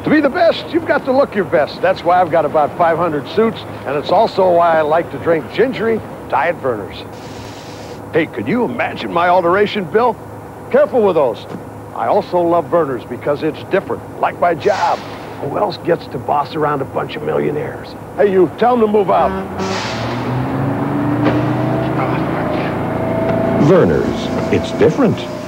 To be the best, you've got to look your best. That's why I've got about 500 suits, and it's also why I like to drink gingery Diet Vernors. Hey, could you imagine my alteration bill? Careful with those. I also love Vernors because it's different, like my job. Who else gets to boss around a bunch of millionaires? Hey, you, tell them to move out. Vernors. It's different.